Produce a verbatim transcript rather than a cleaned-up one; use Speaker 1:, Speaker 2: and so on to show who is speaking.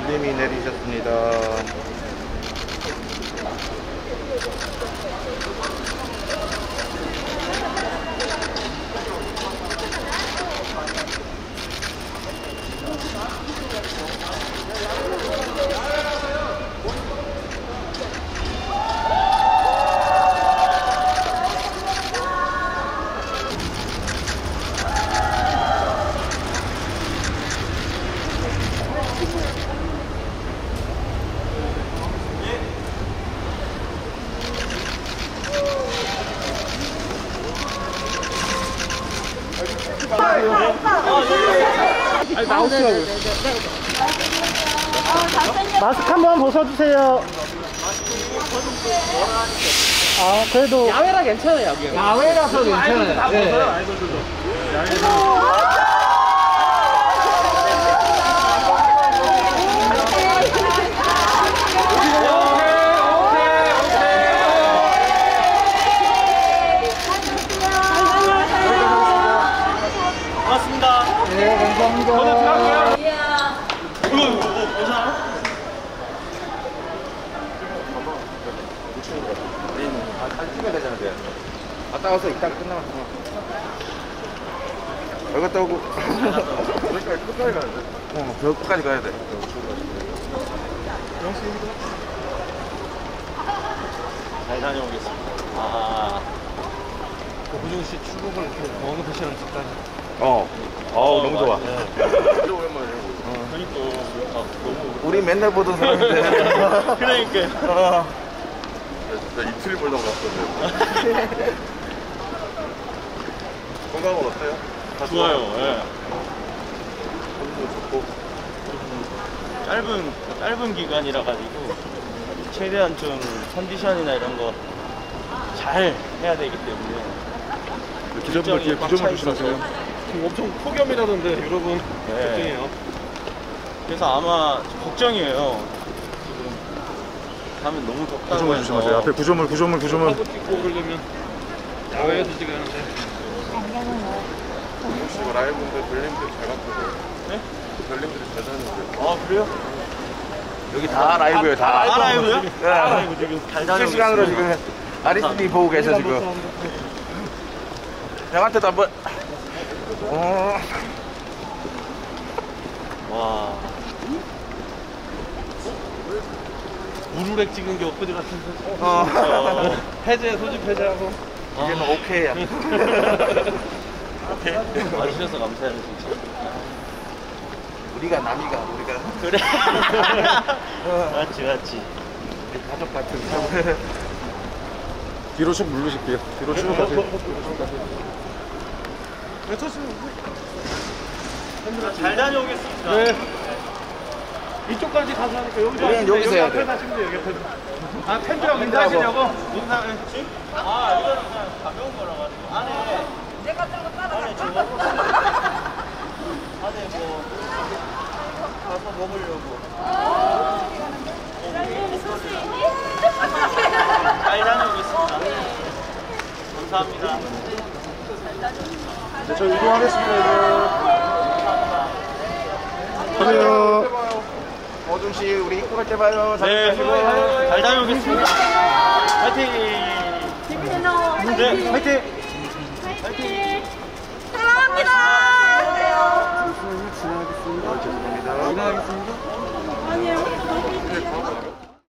Speaker 1: 님이 내리셨습니다.
Speaker 2: 아니, 나오시라고요. 마스크 한번 벗어주세요. 아, 그래도.
Speaker 3: 야외라 괜찮아요, 여기.
Speaker 2: 야외라서 괜찮아요.
Speaker 3: 다
Speaker 2: 네.
Speaker 3: 벗어요, 아이돌들도. 야외라.
Speaker 2: 네, 감사합니다. 저도 들어갈게요.
Speaker 3: 이거, 이거, 이거, 괜찮아요?
Speaker 1: 아, 사진 찍어야 되잖아, 돼. 갔다 와서 이따 끝나면 여기 갔다 오고. 여기까지 끝까지 가야 돼. 어, 저 끝까지 가야 돼.
Speaker 3: 잘 다녀오겠습니다. 아, 고종 씨 출국을 이렇게 어느 배시랑 찍다니.
Speaker 1: 어, 어, 너무 좋아.
Speaker 3: 네.
Speaker 1: 진짜 오랜만이야.
Speaker 3: 어, 그러니까 아, 너무.
Speaker 1: 우리 맨날 보던 사람인데.
Speaker 3: 그러니까.
Speaker 1: 어. 진짜 이틀 보려고 왔었는데. 건강은 어때요? 다
Speaker 3: 좋아요. 예.
Speaker 1: 건강도 좋고.
Speaker 3: 짧은 짧은 기간이라 가지고 최대한 좀 컨디션이나 이런 거 잘 해야 되기 때문에.
Speaker 1: 기자분들 뒤에 구점을 조심하세요.
Speaker 3: 엄청 폭염이라던데 여러분. 네. 걱정이에요. 그래서 아마 걱정이에요. 지금 가면 너무 덥다고
Speaker 1: 구점을
Speaker 3: 해서.
Speaker 1: 조심하세요. 앞에 구점을 구점을 구점을.
Speaker 3: 하고 찍고 그러려면 야외에서 찍어야하는데.
Speaker 1: 혹시 이거 라이브인데 별님들 잘 갔거든요.
Speaker 3: 네?
Speaker 1: 별님들이 잘 다녔는데.
Speaker 3: 아 그래요?
Speaker 1: 여기 다 라이브예요. 다,
Speaker 3: 다 라이브요?
Speaker 1: 네.
Speaker 3: 다 라이브 지금 잘 다녀오겠습니다.
Speaker 1: 실시간으로 지금 아리스님 보고 계셔 지금. 형한테도 한번. 어.
Speaker 3: 와. 우르렉 찍은 게 엊그제 같은데.
Speaker 1: 어.
Speaker 3: 해제 소집 해제하고.
Speaker 1: 이제는 오케이야.
Speaker 3: 오케이. 와주셔서 감사해요 진짜.
Speaker 1: 우리가 남이가 우리가.
Speaker 3: 그래. 맞지 맞지.
Speaker 1: 우리 가족 같은. 뒤로 쭉 물르실게요. 뒤로 쭉 가세요.
Speaker 3: 네, 잘 다녀오겠습니다.
Speaker 2: 네. 이쪽까지 가서 하니까 여기서
Speaker 1: 우리는 여기서 해야 돼.
Speaker 2: 여기 앞에 하시면 돼요. 여기 앞에. 아, 팬들하고 인사하시려고?
Speaker 3: 인사, 아, 이거는 그냥 가벼운 거라 가지고 안에 내가 들고 따라가. 안에 저거 안에 뭐 가서 먹으려고. 잘 다녀오겠습니다. 감사합니다.
Speaker 1: 네, 저 이동하겠습니다. 안녕. 어준 씨, 우리 입고 갈 때 봐요. 잘
Speaker 3: 네,
Speaker 1: 가시고.
Speaker 3: 잘 다녀오겠습니다. 화이팅! 네, 화이팅! 화이팅!
Speaker 4: 사랑합니다.
Speaker 1: 지나가겠습니다. 죄송합니다.
Speaker 2: 지나가겠습니다.